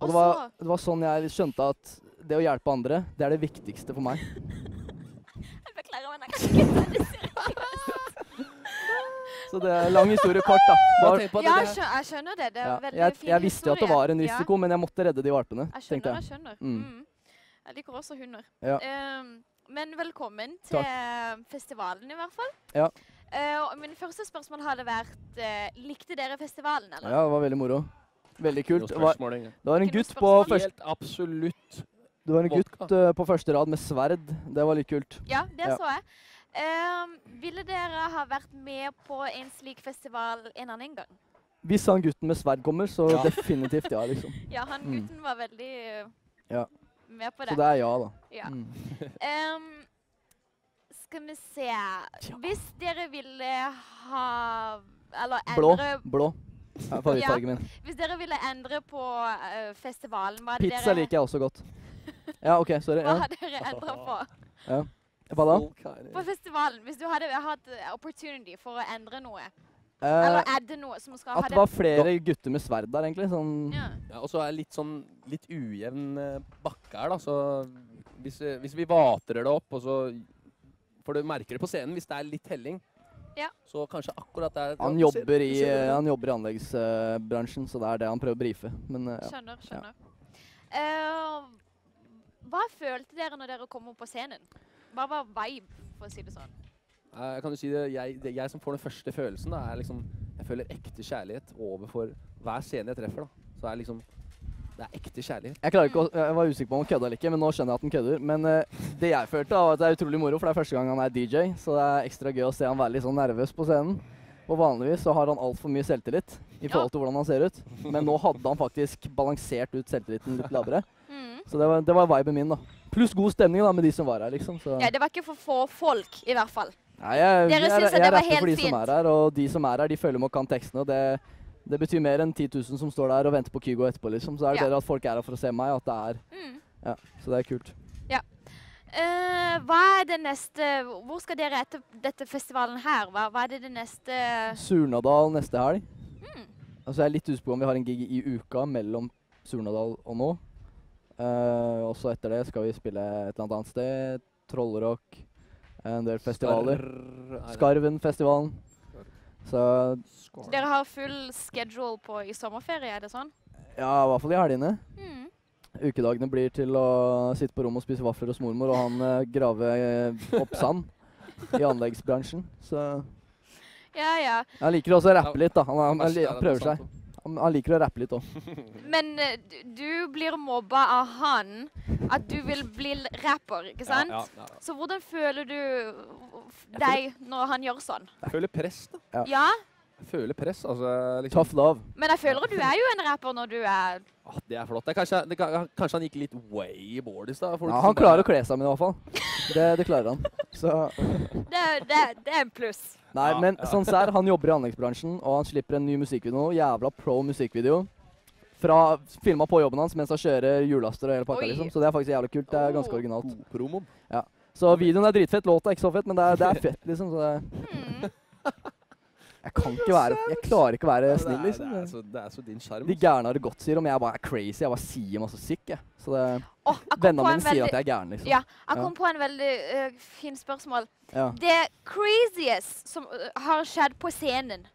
Og det var sånn jeg skjønte at det å hjelpe andre, det det viktigste for meg. Jeg beklager, men jeg kan ikke ta det seriøst. Så det lang historie kort, da. Ja, jeg skjønner det. Det veldig fin historie. Jeg visste jo at det var en risiko, men jeg måtte redde de valpene, tenkte jeg. Jeg skjønner. Jeg liker også hunder. Ja. Men velkommen til festivalen i hvert fall. Ja. Min første spørsmål hadde vært, likte dere festivalen, eller? Ja, det var veldig moro. Veldig kult. Det var en gutt på første... Helt absolutt. Det var en gutt på første rad med sverd. Det var litt kult. Ja, det så jeg. Ville dere ha vært med på en slik festival en annen gang? Hvis han gutten med sverd kommer, så definitivt ja, liksom. Ja, han gutten var veldig med på det. Så det ja, da. Ja. Skal vi se. Hvis dere ville ha... Eller endre... Blå. Favorittfargen min. Hvis dere ville endre på festivalen, hva Pizza liker jeg også godt. Ja, ok, sorry. Hva hadde dere endret på? Ja. Hva da? På festivalen, hvis du hadde hatt opportunity for å endre noe. Eller adde noe som skal ha det. At det var flere gutter med sverd der, egentlig. Sånn. Ja, og så litt ujevn bakke her, da. Så hvis vi vaterer det opp, og så... For du merker det på scenen hvis det litt helling. Ja. Så kanskje akkurat der... Han jobber i anleggsbransjen, så det det han prøver å brife. Men, skjønner. Hva følte dere når dere kom opp på scenen? Hva var vibe, for å si det sånn? Jeg kan jo si det, jeg som får den første følelsen, da, liksom, jeg føler ekte kjærlighet overfor hver scene jeg treffer. Da. Så liksom, det ekte kjærlighet. Jeg var usikker på om han kødde eller ikke, men nå skjønner jeg at han kødder. Men det jeg følte var at det utrolig moro, for det første gang han DJ, så det ekstra gøy å se han være litt sånn nervøs på scenen. Og vanligvis så har han alt for mye selvtillit i forhold til hvordan han ser ut. Men nå hadde han faktisk balansert ut selvtilliten litt lavere. Så det var viben min, da. Pluss god stemning da, med de som var her, liksom. Så. Ja, det var ikke for få folk, i hvert fall. Nei, jeg rapper for de som her, og de som her, de føler med å kan tekstene, og det betyr mer enn 10 000 som står der og venter på Kygo etterpå, liksom. Så det bedre at folk her for å se meg, at det ja, så det kult. Ja. Hva det neste, hvor skal dere etter dette festivalen her? Hva det neste? Surnadal neste helg. Altså jeg litt usikker på om vi har en gig i uka mellom Surnadal og nå. Og så etter det skal vi spille et eller annet sted, Trollrock, en del festivaler, Skarven-festivalen. Så dere har full schedule i sommerferie, det sånn? Ja, i hvert fall i helgene. Ukedagene blir til å sitte på rom og spise vafler hos mormor, og han grave opp sand i anleggsbransjen. Så ja. Han liker også å rappe litt, da. Han prøver seg. Han liker å rappe litt også. Men du blir mobba av han, at du vil bli rapper, ikke sant? Ja. Så hvordan føler du deg når han gjør sånn? Jeg føler press, da. Ja? Jeg føler press, altså. Liksom. Tough love. Men jeg føler at du jo en rapper når du det flott. Kanskje han gikk litt way boardies, da. Ja, han klarer å kle seg med det i hvert fall. Det klarer han. Så. Det en pluss. Nei, men sånn sær, han jobber i anleggsbransjen, og han slipper en ny musikkvideo, jævla pro musikkvideo, filmet på jobben hans mens han kjører hjullaster og hele pakka, liksom. Så det faktisk jævla kult, det ganske originalt. Promoen. Ja. Så videoen dritfett, låta ikke så fett, men det fett, liksom. Så det. Jeg klarer ikke å være snill, liksom. Det så din skjerm. De gærne har det godt, sier om jeg bare crazy, jeg bare sier masse syk, jeg. Så det, vennene mine sier at jeg gærne, liksom. Ja, jeg kom på en veldig fin spørsmål. Ja. Det craziest som har skjedd på scenen.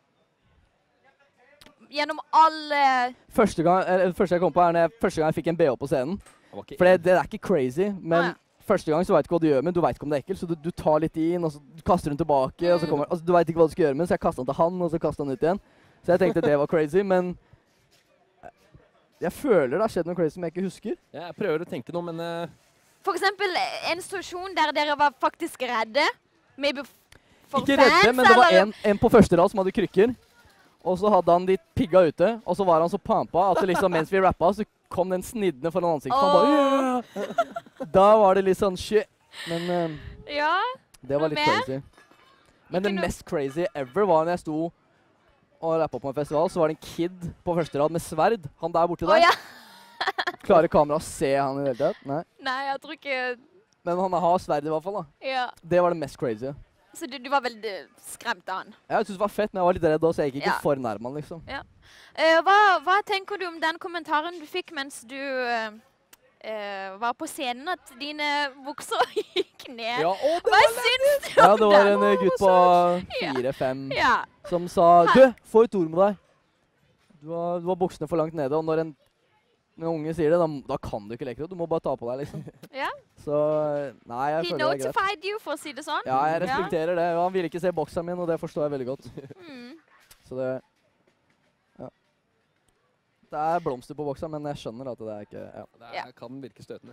Gjennom alle... Første gang jeg kom på første gang jeg fikk en BH på scenen. For det ikke crazy, men... Første gang så vet du ikke hva du gjør med, du vet ikke om det ekkelt, så du tar litt inn, og så kaster den tilbake, og så kommer, altså du vet ikke hva du skal gjøre med, så jeg kastet den til han, og så kastet den ut igjen. Så jeg tenkte det var crazy, men jeg føler det har skjedd noe crazy som jeg ikke husker. Ja, jeg prøver å tenke noe, men... For eksempel en situasjon der dere var faktisk redde, maybe for ikke fans, redde, men det var en på første rad som hadde krykker, og så hadde han de pigga ute, og så var han så pampa at det liksom, mens vi rappet, så kom den sniddende foran ansiktet. Han bare, yeah! Da var det litt sånn shit. Men ja, det var litt crazy. Men det mest crazy ever var når jeg sto og rappet på en festival, så var det en kid på første rad med sverd. Han der borte der. Klarer kamera å se han i det hele tatt? Nei. Nei, jeg tror ikke... Men han har sverd i hvert fall, da. Ja. Det var det mest crazy. Så du var veldig skremt av han. Jeg synes det var fett, men jeg var litt redd også, så jeg gikk ikke Ja. for nærme han, liksom. Ja. Hva tenker du om den kommentaren du fikk mens du var på scenen, at dine bukser gikk ned? Ja, å, det Hva syns du Ja, om det var den? en gutt på Ja. 4-5 Ja. som sa, du, få et ord med deg. Du har buksene for langt nede, og når en unge sier det, da kan du ikke leke det. Du må bare ta på deg, liksom. Ja. Så, nei, jeg He føler det er greit. notified you, for å si det sånn. Ja, jeg respekterer det. Og han ville ikke se bokseren min, og det forstår jeg veldig godt. Mm. Så det, ja. Det er blomster på bokseren, men jeg skjønner at det er ikke, ja. Det kan virke støtende.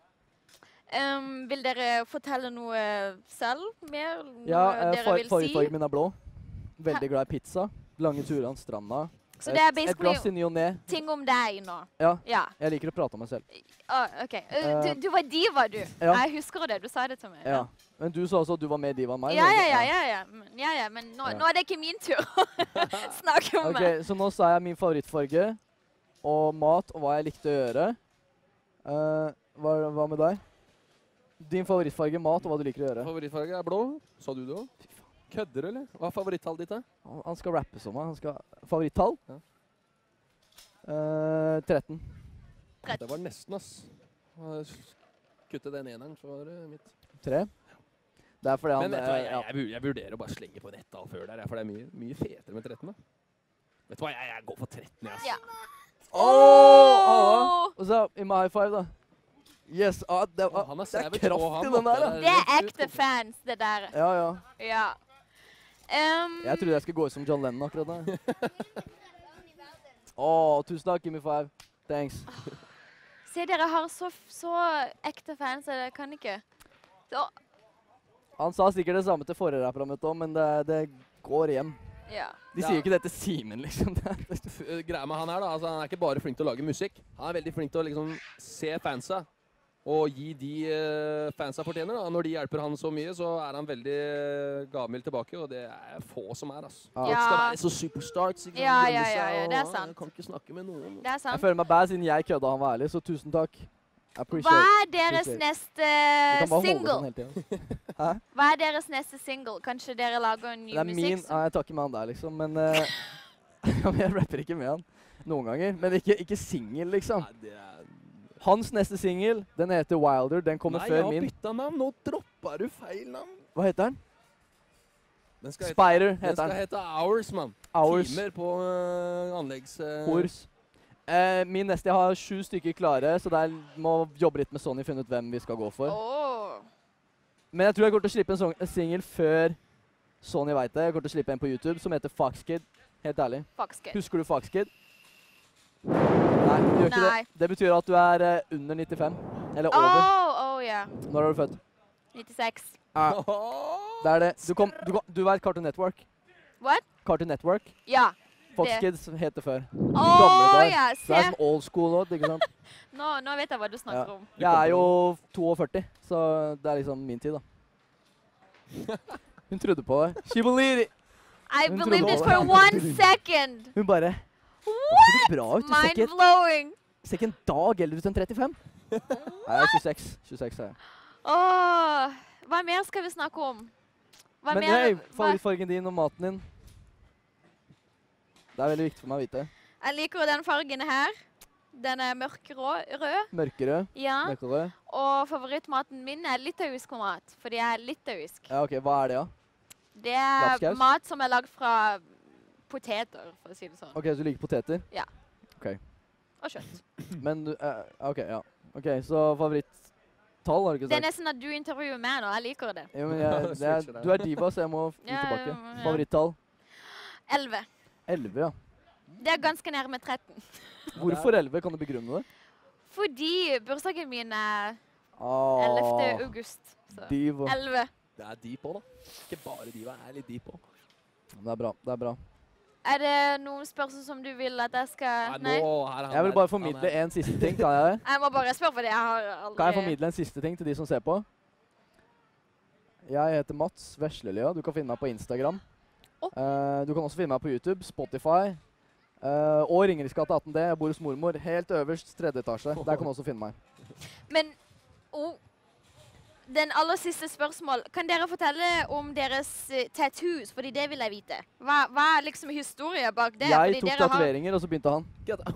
Vil dere fortelle noe selv? Mer? Ja, Noe dere vil si? favorittfargen min er blå. Veldig glad i pizza. Lange turer av stranda. Så det er Et glass i basically ny og ne. ting om deg nå? Ja, Ja. jeg liker å prate om meg selv. OK. Du var diva, du. Ja. Jeg husker det. Du sa det til meg. Ja. Men du sa også at du var mer diva enn meg. Ja, eller? men Ja. nå er det ikke min tur å snakke om Ok, meg. så nå sa jeg min favorittfarge, og mat, og hva jeg likte å gjøre. Hva med deg? Din favorittfarge, mat, og hva du liker å gjøre. Favorittfarge er blå. Sa du det òg? Kødder du, eller? Hva er favorittallet ditt, da? Han skal rappe som meg. Han skal favorittall? Ja. 13. Det var nesten, ass. Kutte den eneren, så var det mitt. 3. Det er fordi han Men vet du hva, ja. jeg vurderer å bare slenge på ett tall før der, for det er mye fetere med 13, da. Vet du hva, jeg går for 13, jeg, ass. Ja. Åh! Og så i my high five, da. Yes, det er Han er kraft savage, i og han den måtte- der, da. Det er ekte fans, det der. Ja, ja. Ja. Jeg trodde jeg skulle gå ut som John Lennon akkurat da. Åh, tusen takk, give me 5. Thanks. Se, dere har så ekte fans, så dere kan ikke. Så, Han sa sikkert det samme til forrige rappere mitt også, men det går hjem. ja. De Ja. sier jo ikke det til Simen, liksom. Greia med han her, da, altså, han er ikke bare flink til å lage musikk. Han er veldig flink til å liksom se fansa og gi de fansa fortjener. Da. Når de hjelper han så mye, så er han veldig gavmild tilbake, og det er få som er, altså. Ja. Folk skal være så superstars, ikke sant? Ja, Gjemme ja, seg, ja, og, det er sant. Jeg kan ikke snakke med noen. Det er Jeg sant. føler meg bad siden jeg kødda han var ærlig, så tusen takk. I Hva appreciate. er deres Appreciate. neste Du kan bare holde single? sånn hele tiden. Hva er deres neste single? Kanskje dere lager en ny Det er min, musikk? nei, jeg tar ikke med han der, liksom, men jeg rapper ikke med han noen ganger. Men ikke singel, liksom. Nei, det er... Hans neste singel, den heter Wilder. Den kommer Nei, før jeg har min. bytta navn. Nå dropper du feil navn. Hva heter den? Den skal hete, Spider den heter skal den. hete Hours, mann. Hours. Timer på anleggs... Hors. Min neste, jeg har 7 stykker klare, så der må jobbe litt med Sony, finne ut hvem vi skal gå for. Åh. Men jeg tror jeg kommer til å slippe en singel før Sony vet det. Jeg kommer til å slippe en på YouTube som heter Foxkid. Helt ærlig. Faktisk. Husker du Foxkid? Nei, du gjør ikke Nei. det. Det betyr at du er under 95. Eller over. Ja. Når er du født? 96. Det er det. Du vet Cartoon Network? What? Cartoon Network. Ja. Fox Kids het det før. Åh, Gamle dager. ja. Så det er Se. sånn old school nå, ikke sant? Nå vet jeg hva du snakker Ja. om. Jeg er jo 42, så det er liksom min tid, da. Hun trodde på det. She believed it. I Hun believed trodde it på for det. 1 second. Hun bare Det ser bra ut. Du ser Mind ikke, blowing. ser ikke en dag eldre ut enn 35. Nei, jeg er 26. 26 er jeg. Åh, hva mer skal vi snakke om? Hva Men mer? hei, hva- favorittfargen din og maten din. Det er veldig viktig for meg å vite. Jeg liker den fargen her. Den er mørkerød. Mørkerød, Ja. mørkerød. Og favorittmaten min er litauisk mat, fordi jeg er litauisk. Ja, ok, hva er det, da? Det er Lapskaus? mat som er lagd fra poteter, for å si det sånn. Ok, så du liker poteter? Og kjøtt. Men du, ok, ja. Ok, så favorittall har du ikke Det er sagt? nesten at du intervjuer meg nå. Jeg liker det. Jo, men du er diva, så jeg må gi Ja, tilbake. ja. Favorittall? 11. 11, ja. Det er ganske nærme 13. Hvorfor 11? Kan du begrunne det? Fordi bursdagen min er 11. Ah, august. Så diva. 11. Det er deep òg, da. Ikke bare diva, jeg er litt deep òg. Det er bra, det er bra. Er det noen spørsmål som du vil at jeg skal Nei? Jeg vil bare formidle en siste ting, kan jeg det? Jeg må bare spørre, fordi jeg har aldri Kan jeg formidle en siste ting til de som ser på? Jeg heter Mats Veslelia. Du kan finne meg på Instagram. Du kan også finne meg på YouTube, Spotify og Ringeris gate 18D. Jeg bor hos mormor. Helt øverst, 3. etasje. Der kan du også finne meg. Men den aller siste spørsmål. Kan dere fortelle om deres tattoos? Fordi det vil jeg vite. Hva er liksom historien bak det? Jeg Fordi tok dere har- tatoveringer, og så begynte han.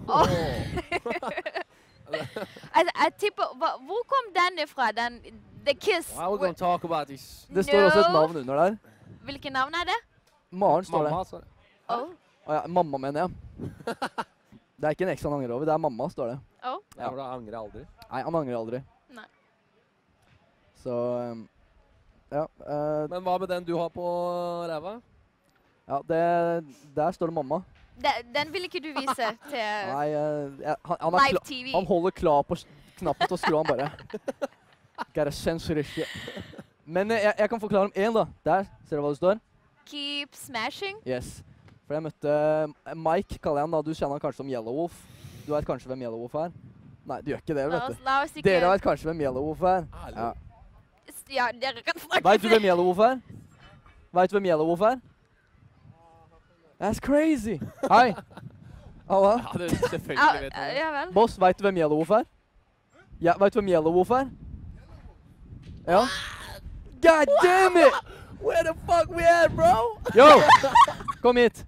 Jeg tipper, hvor kom den ifra? The Kiss. Why are we going to talk about this? Det står også et No. navn under der. Hvilket navn er det? Maren står det. Mamma, sa det. Oh. Å ja, mamma mener jeg. Det er ikke en eks han angrer over, det er mamma, står det. Oh. Ja, for da angrer jeg aldri. Nei, han angrer aldri. Nei. Så, ja. Men hva med den du har på ræva? Ja, der står det mamma. Den vil ikke du vise til Nei, han live TV. Han holder klar på knappen til å skru han bare. Gotta censor shit. Men jeg kan forklare om en da. Der, ser du hva det står? Keep smashing. Yes. For jeg møtte Mike, kaller jeg han da. Du kjenner han kanskje som Yellow-Wolf. Du vet kanskje hvem Yellow-Wolf er? Nei, du gjør ikke det, vet du. La oss ikke... Dere vet kanskje hvem Yellow-Wolf er? Ja. Ja, dere kan snakke. Vet du hvem Yellow-Wolf er? Vet du hvem Yellow-Wolf er? That's crazy. Hei. Alla. Ja, det selvfølgelig vet jeg. Ja vel. Boss, vet du hvem Yellow-Wolf er? Ja, vet du hvem Yellow-Wolf er? Ja. God damn it! Where the fuck we at, bro? Yo! Kom hit.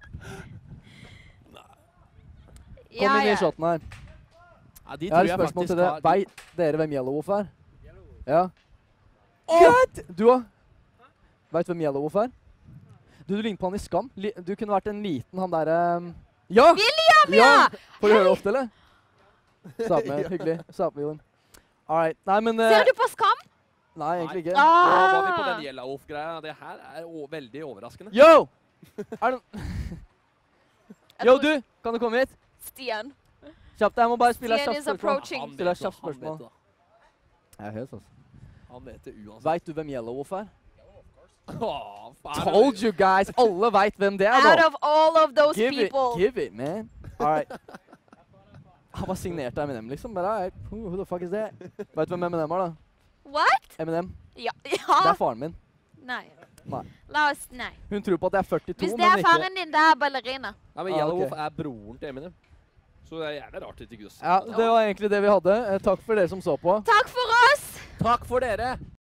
Kom Ja, inn i ja. shoten her. Ja, de Jeg tror har et jeg spørsmål faktisk til dere. har... Vet dere hvem Yellow-Wolf er? Ja. God! Du da? Vet du hvem Yellow-Wolf er? Du ligner på han i Skam. Du kunne vært en liten han der... Ja! William, ja! Får du høre ofte, eller? Satt med, hyggelig. Satt med, Jon. Alright. Nei, men... Ser du på Skam? Nei, egentlig ikke. Nå var vi på Ah! den Yellow-Wolf-greia. Det her er veldig overraskende. Yo! Er det... Jeg Yo, tror- du! Kan du komme hit? Stian. Kjapt, jeg må bare spille et Stian kjapt is spørsmål. approaching. Han Stiller vet kjapt det, han spørsmål. vet det. Jeg er helt, altså. Han vet det uansett. Vet du hvem Yellow-Wolf er? Åh, faen. Told you guys! Alle vet hvem det er, Out da! of all of those Give people. it, man. Alright. Han var signert av Eminem, liksom. Bare, alright, who the fuck is that? Vet du hvem Eminem er, da? What? Eminem. Ja. Det Ja. er faren min. Nei. Nei. La oss... Nei. Hun tror på at jeg er 42, Hvis det men er ikke... faren din, det er ballerina. Nei, men Ah, Yellow-Wolf ok. er broren til Eminem. Så det er jævlig rart at ikke du Ja, det var egentlig det vi hadde. Takk for dere som så på. Takk for oss! Takk for dere!